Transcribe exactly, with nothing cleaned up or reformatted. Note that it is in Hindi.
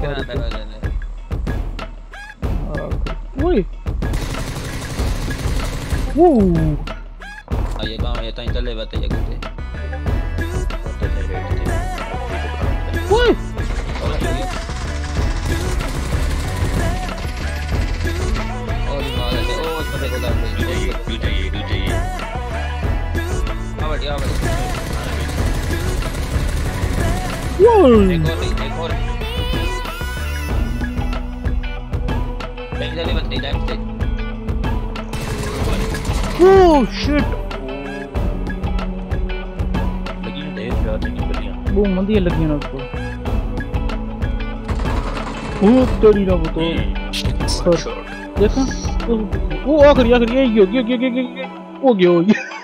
अंदर वाले ने ओए वो ये गांव ये ताई चले बातें ये कुछ ओए और मार दे ओ पता को डाल दे क्यों चाहिए क्यों चाहिए आ बढ़िया बढ़िया वो एक और एक और एक जने बंदे टाइम से ओह शिट लगी नहीं यार नहीं बलियां वो मंदी लगी ना उसको ओ तेरी ना वो तो देखा वो आखिरी आखिरी ये हो गया गया गया हो गया हो गया